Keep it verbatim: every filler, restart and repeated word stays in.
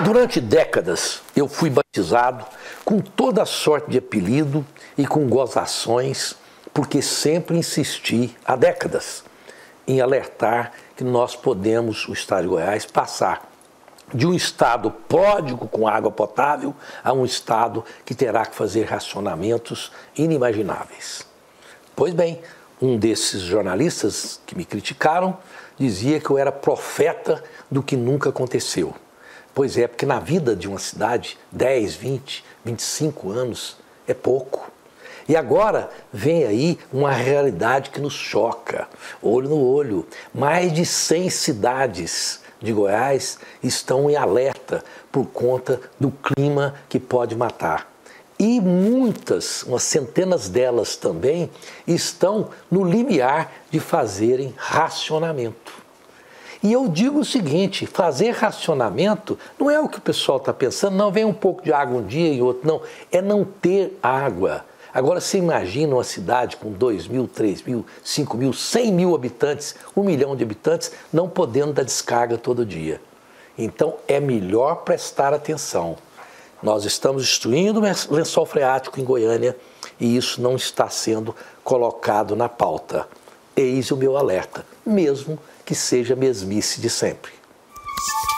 Durante décadas eu fui batizado com toda sorte de apelido e com gozações, porque sempre insisti há décadas em alertar que nós podemos, o estado de Goiás, passar de um estado pródigo com água potável a um estado que terá que fazer racionamentos inimagináveis. Pois bem, um desses jornalistas que me criticaram dizia que eu era profeta do que nunca aconteceu. Pois é, porque na vida de uma cidade, dez, vinte, vinte e cinco anos é pouco. E agora vem aí uma realidade que nos choca, olho no olho. Mais de cem cidades de Goiás estão em alerta por conta do clima que pode matar. E muitas, umas centenas delas também, estão no limiar de fazerem racionamento. E eu digo o seguinte, fazer racionamento não é o que o pessoal está pensando, não, vem um pouco de água um dia e outro, não. É não ter água. Agora, você imagina uma cidade com dois mil, três mil, cinco mil, cem mil habitantes, um milhão de habitantes, não podendo dar descarga todo dia. Então, é melhor prestar atenção. Nós estamos destruindo o lençol freático em Goiânia e isso não está sendo colocado na pauta. Eis o meu alerta, mesmo que seja mesmice de sempre.